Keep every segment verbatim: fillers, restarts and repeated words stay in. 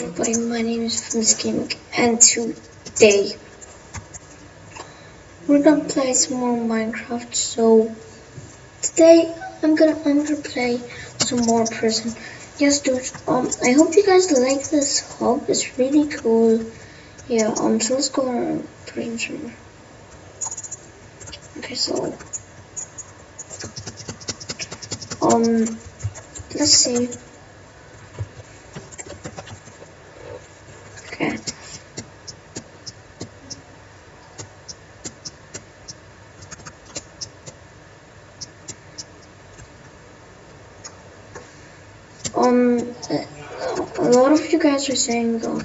everybody, my name is Famous Gaming, and today we're gonna play some more Minecraft. So today I'm gonna I'm gonna play some more Prison. Yes, dude. Um, I hope you guys like this hub. It's really cool. Yeah. Um. So let's go on Prison server. Okay. So um, let's see. Okay. Um, a lot of you guys are saying though,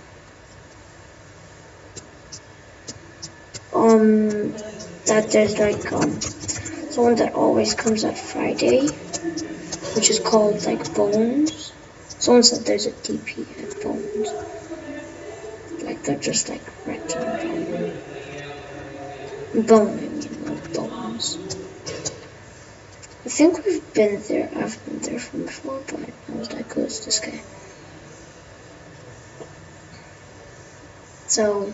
um, that there's like um, someone that always comes at Friday, which is called like Bones. Someone said there's a D P at Bones, like they're just like regular Bone. Bone, I mean, not Bones. I think we've been there. I've been there from before, but I was like, who's this guy? So,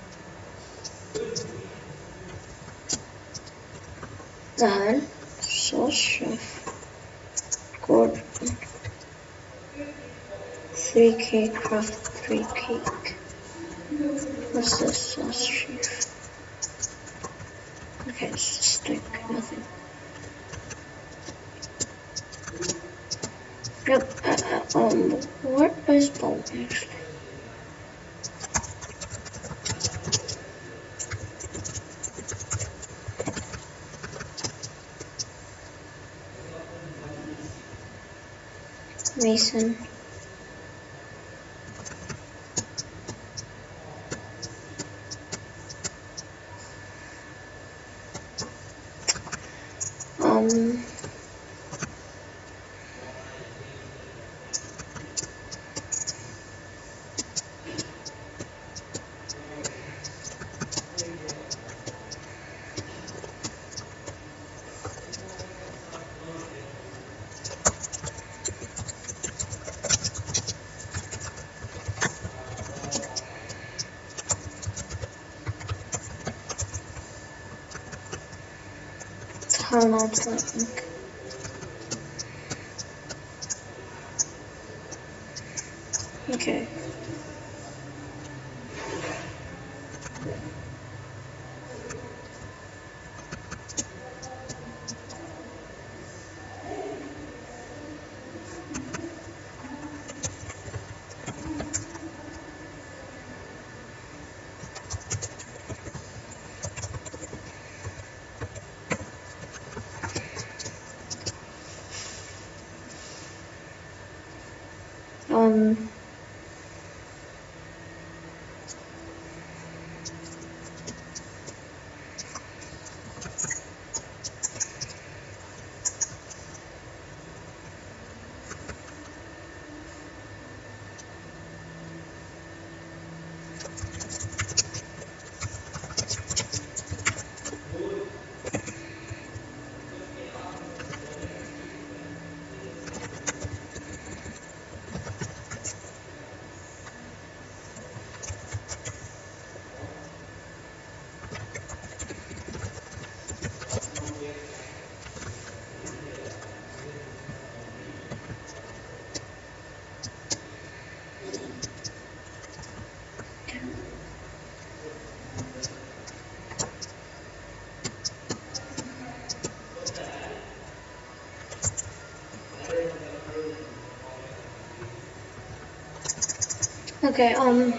that sauce chef Gordon, three K craft three cake. What's this sauce chef? Okay, it's just like nothing. Yep. Uh, uh, um, what is Bone actually? Mason. Um. How not I think. Okay. Um. Okay. Um.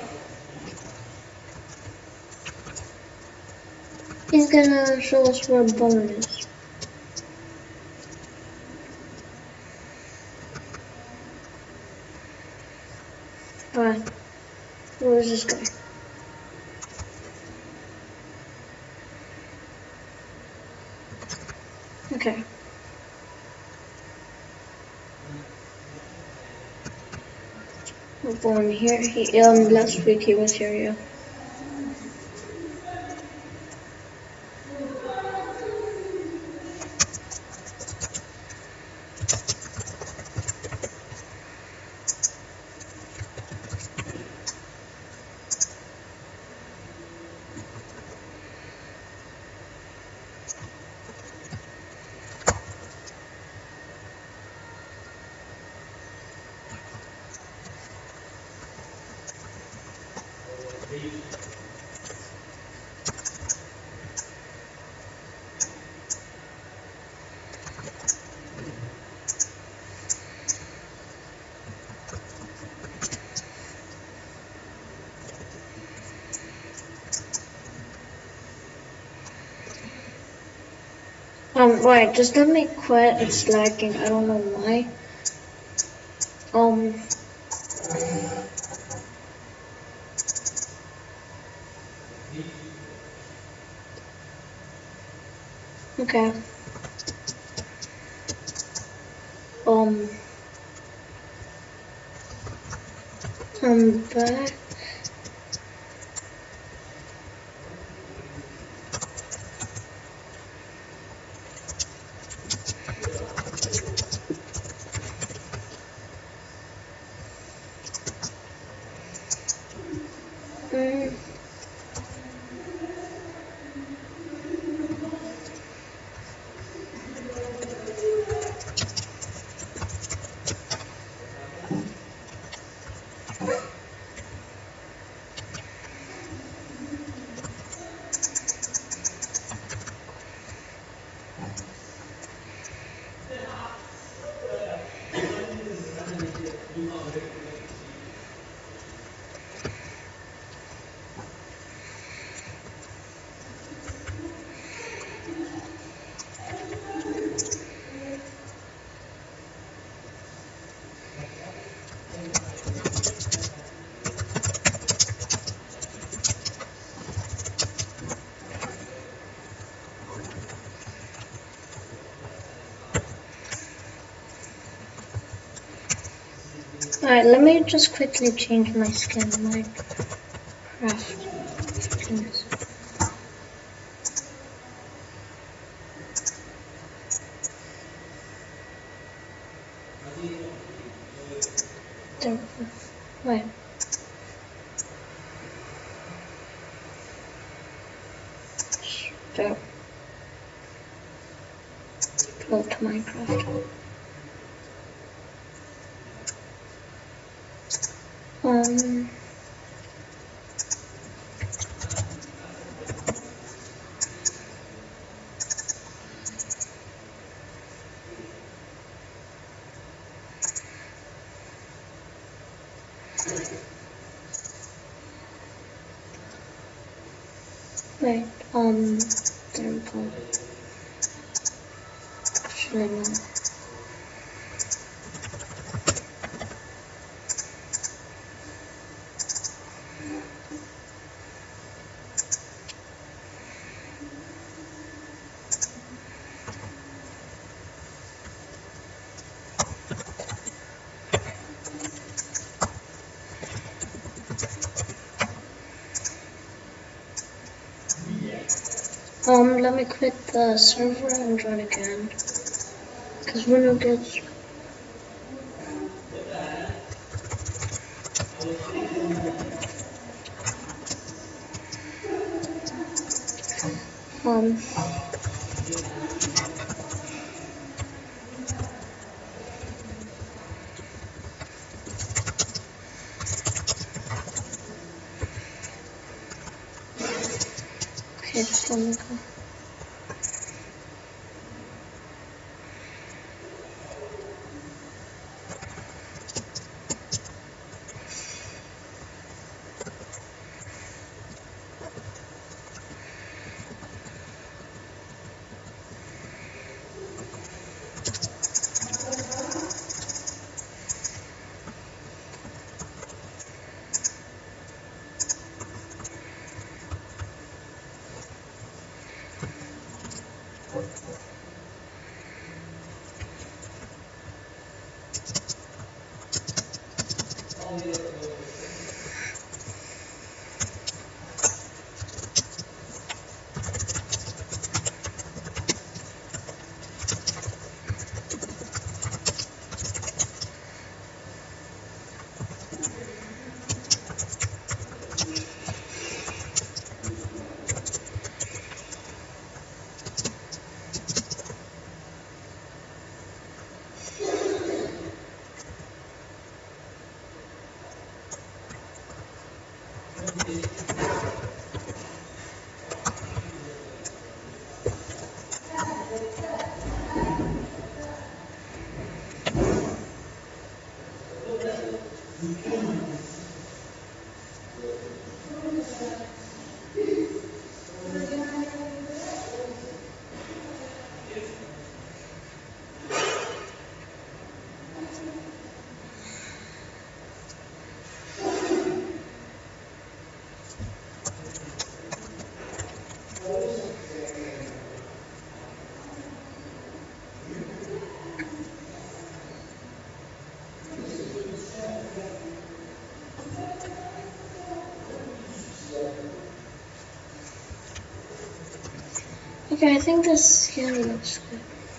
He's gonna show us where Bone is. Alright. Where is this guy? Okay. We're born here. He um last week he was here, yeah. Um, wait, just let me quit. It's lagging. I don't know why. Um. Okay. Um. I'm back. Mm. Alright, let me just quickly change my skin. Minecraft skins. There. Wait. There. Go to Minecraft. Um. Wait. Um. There we go. Actually, no. Um, let me quit the server and join again. Because we're no good. Um. Okay, just let me go. Okay, I think this skin looks good.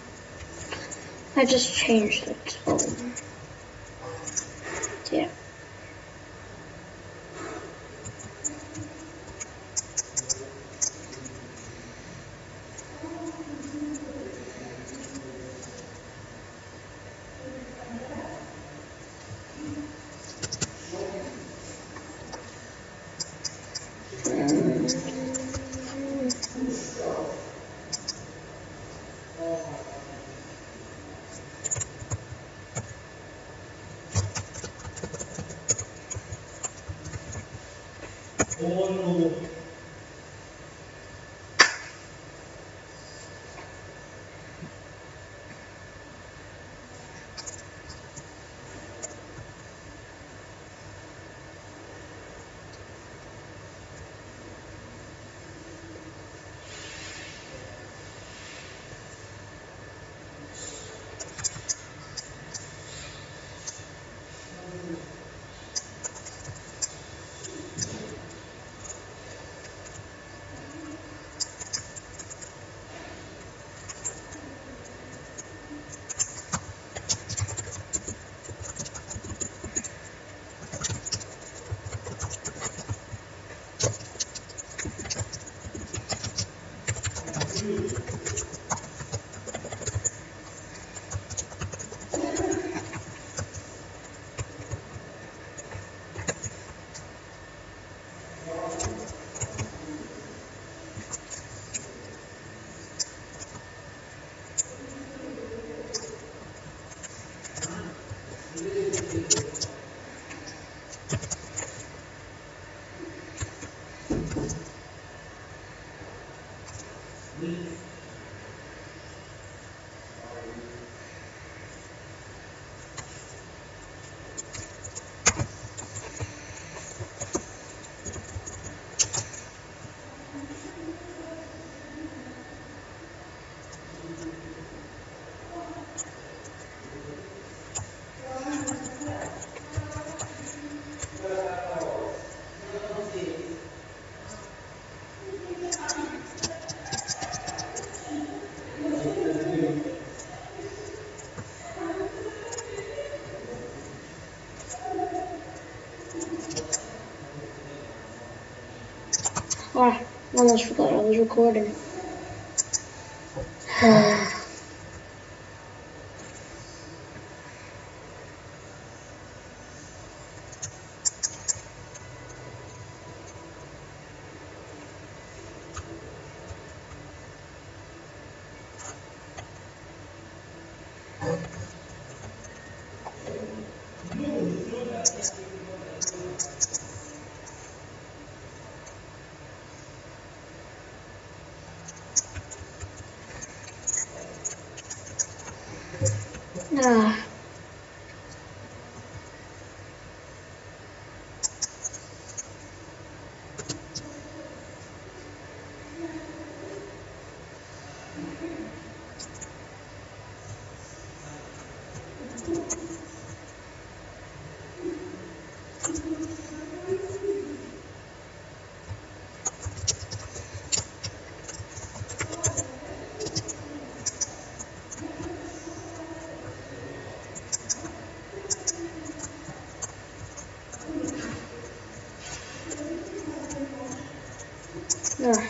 I just changed it. Oh. Yeah. Ah, I almost forgot I was recording. Ah. Ah.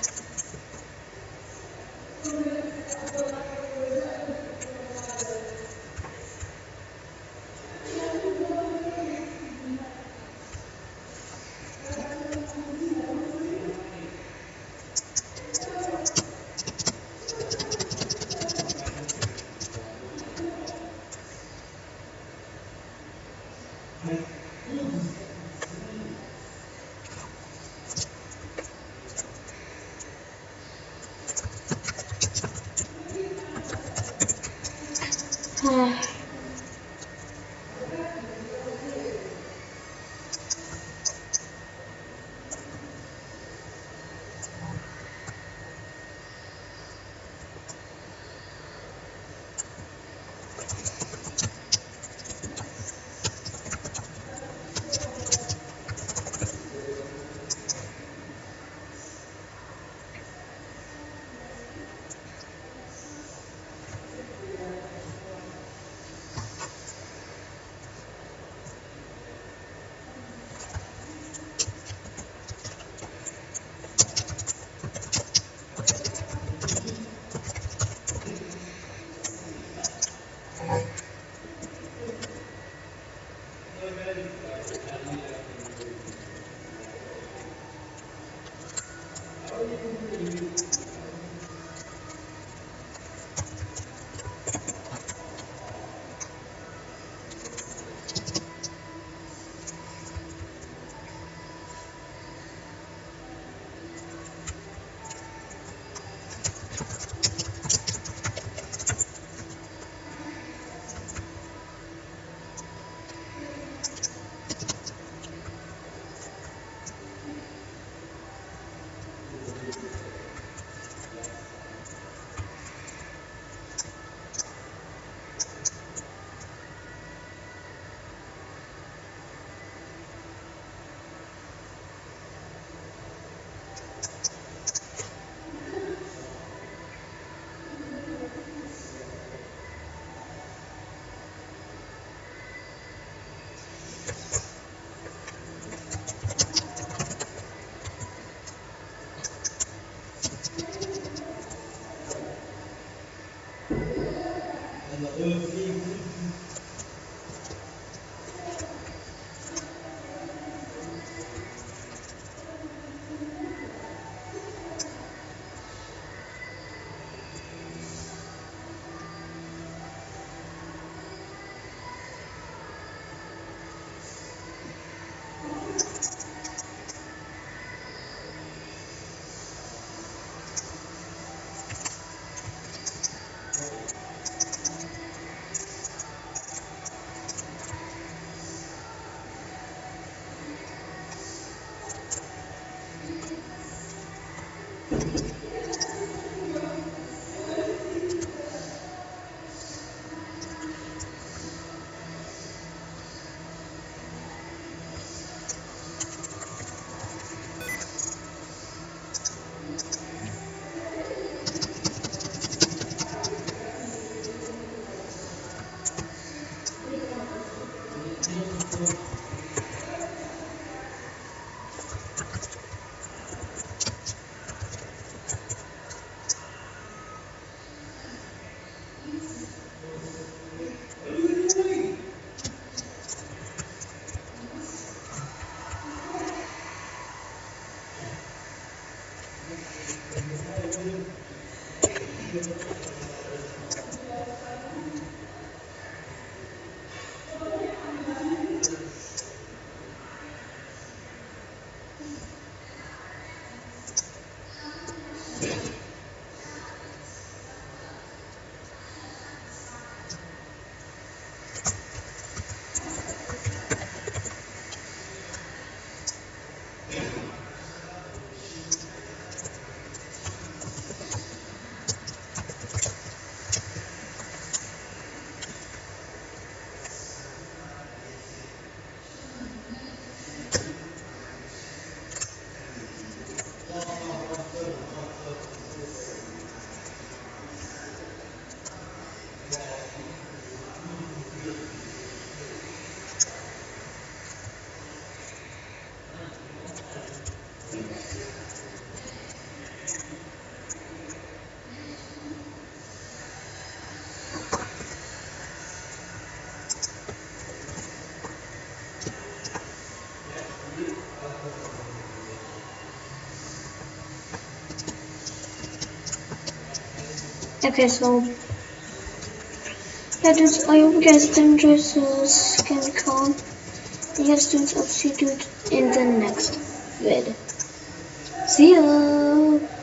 Ah. Okay, so yeah, dudes, I hope you guys did enjoy this Skin Con. And yes, dudes, I'll see you dudes in the next vid. See ya!